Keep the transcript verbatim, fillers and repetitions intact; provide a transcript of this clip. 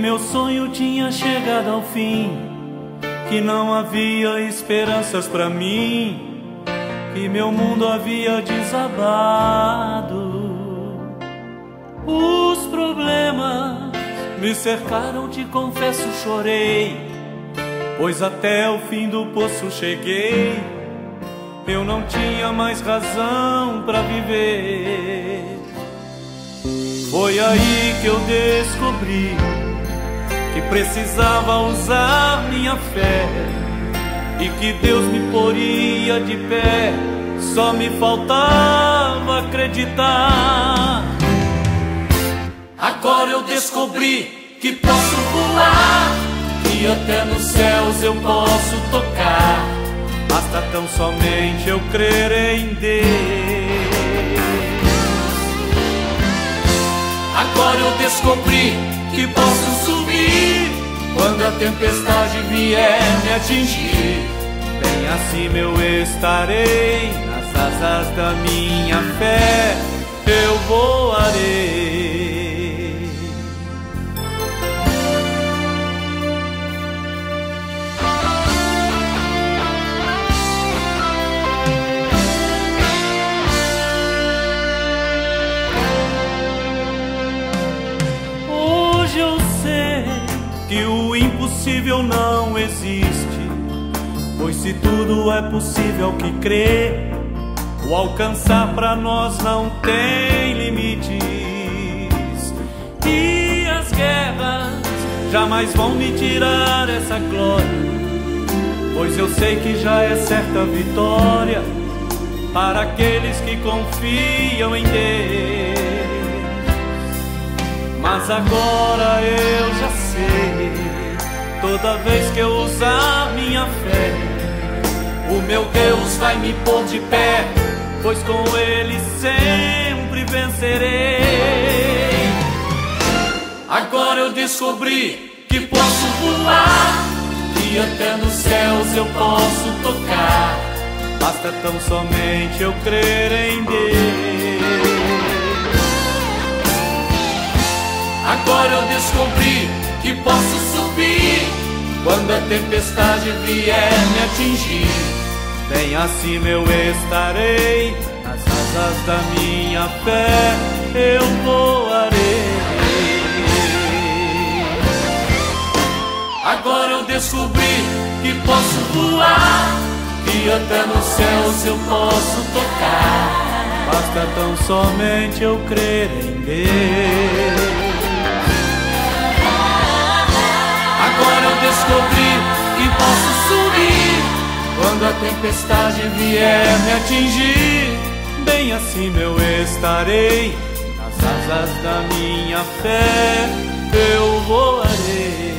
meu sonho tinha chegado ao fim, que não havia esperanças pra mim, que meu mundo havia desabado. Os problemas me cercaram, te confesso, chorei, pois até o fim do poço cheguei. Eu não tinha mais razão pra viver. Foi aí que eu descobri que precisava usar minha fé e que Deus me poria de pé. Só me faltava acreditar. Agora eu descobri que posso voar, que até nos céus eu posso tocar. Basta tão somente eu crer em Deus. Agora eu descobri que posso subir quando a tempestade vier me atingir. Bem acima eu estarei, nas asas da minha fé eu voarei. Hoje eu sei que o impossível não existe, pois se tudo é possível que crê, o alcançar pra nós não tem limites. E as guerras jamais vão me tirar essa glória, pois eu sei que já é certa a vitória para aqueles que confiam em Deus. Mas agora eu já sei, toda vez que eu usar minha fé, o meu Deus vai me pôr de pé, pois com Ele sempre vencerei. Agora eu descobri que posso voar, que até nos céus eu posso tocar. Basta tão somente eu crer em Deus. Agora eu descobri que posso subir quando a tempestade vier me atingir. Bem acima eu estarei, nas asas da minha fé eu voarei. Agora eu descobri que posso voar, que até nos céus eu posso tocar. Basta tão somente eu crer em Deus. Agora eu descobri que posso subir quando a tempestade vier me atingir. Bem acima eu estarei, nas asas da minha fé eu voarei.